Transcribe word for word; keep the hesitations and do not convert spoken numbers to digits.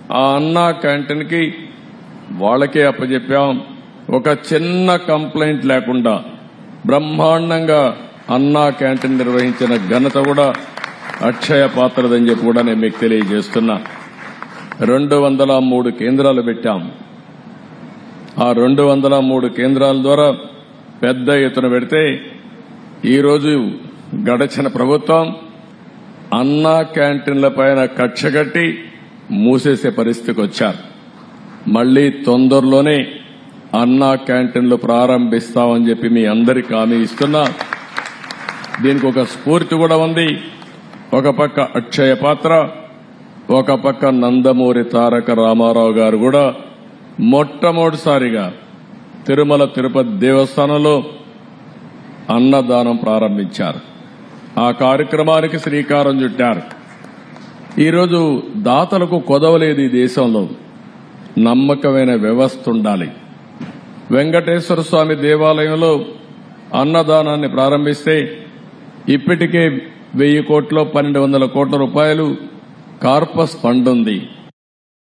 ఆ అన్నా క్యాంటీన్కి వాళ్ళకే అప్పచెప్పాం. ఒక చిన్న కంప్లైంట్ లేకుండా బ్రహ్మాండంగా అన్నా క్యాంటీన్ నిర్వహించిన ఘనత కూడా అక్షయ పాత్రదని చెప్పి కూడా నేను మీకు తెలియజేస్తున్నా. రెండు వందల మూడు కేంద్రాలు పెట్టాం. ఆ రెండు వందల మూడు కేంద్రాల ద్వారా పెద్ద ఎత్తున పెడితే ఈరోజు గడచిన ప్రభుత్వం అన్నా క్యాంటీన్ల పైన కక్ష కట్టి మూసేసే పరిస్థితికి వచ్చారు. మళ్లీ తొందరలోనే అన్నా క్యాంటీన్లు ప్రారంభిస్తామని చెప్పి మీ అందరికీ హామీ ఇస్తున్నా. దీనికి ఒక స్ఫూర్తి కూడా ఉంది. ఒక పక్క అక్షయ పాత్ర, ఒక పక్క నందమూరి తారక రామారావు గారు కూడా మొట్టమొదటిసారిగా తిరుమల తిరుపతి దేవస్థానంలో అన్నదానం ప్రారంభించారు. ఆ కార్యక్రమానికి శ్రీకారం చుట్టారు. ఈరోజు దాతలకు కొదవలేదు. ఈ దేశంలో నమ్మకమైన వ్యవస్థ ఉండాలి. వెంకటేశ్వర స్వామి దేవాలయంలో అన్నదానాన్ని ప్రారంభిస్తే ఇప్పటికే వెయ్యి కోట్ల పన్నెండు వందల కోట్ల రూపాయలు కార్పస్ ఫండ్ ఉంది.